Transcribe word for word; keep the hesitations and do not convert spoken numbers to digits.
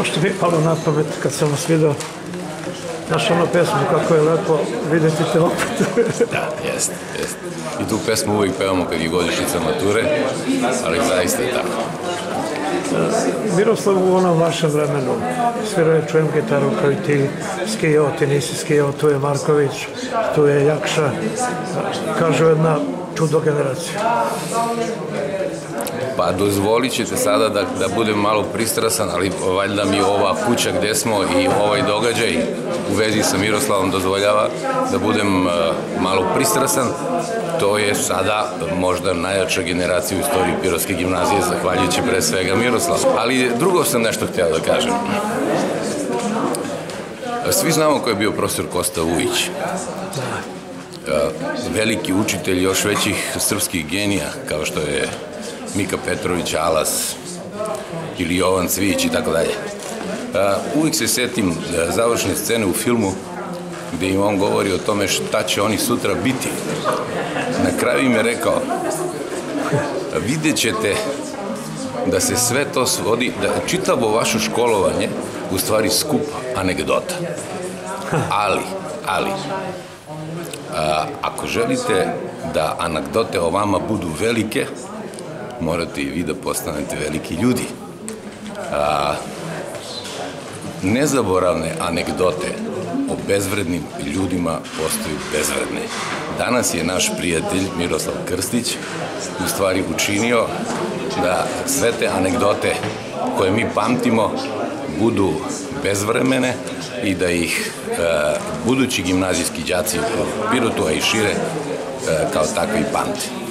Pošto mi je palo na pamet kad sam vas vidio naš ono pesmu, kako je lepo vidjeti te opet. Da, jest, jest. I tu pesmu uvijek pevamo kad je godišnjica mature, ali zaista je tako. Miroslav, u onom vašem vremenu svirao je, čujem gitaru kao i ti, skijao, ti nisi skijao, tu je Marković, tu je Jakša, kažu jedna čudo generacija. Pa dozvolit ćete sada da, da budem malo pristrasan, ali valjda mi ova kuća gdje smo i ovaj događaj u vezi sa Miroslavom dozvoljava da budem uh, malo pristrasan. To je sada možda najjača generacija u istoriji Pirotske gimnazije, zahvaljujući pre svega Miroslavu. Ali drugo sam nešto htio da kažem. Svi znamo ko je bio profesor Kosta Vujić. Veliki učitelj još većih srpskih genija, kao što je Mika Petrović, Alas ili Jovan Cvijić i tako dalje. Uvijek se sjetim završne scene u filmu gdje im on govori o tome šta će oni sutra biti. Na kraju im je rekao, vidjet ćete da se sve to svodi, da čitavo vaše školovanje u stvari skup anegdota. Ali, ali, a, ako želite da anegdote o vama budu velike, morate i vi da postanete veliki ljudi. A, nezaboravne anegdote o bezvrednim ljudima postaju bezvredne. Danas je naš prijatelj Miroslav Krstić u stvari učinio da sve te anegdote koje mi pamtimo budu bezvremene i da ih e, budući gimnazijski đaci u Pirotu, a i šire, e, kao takvi pamte.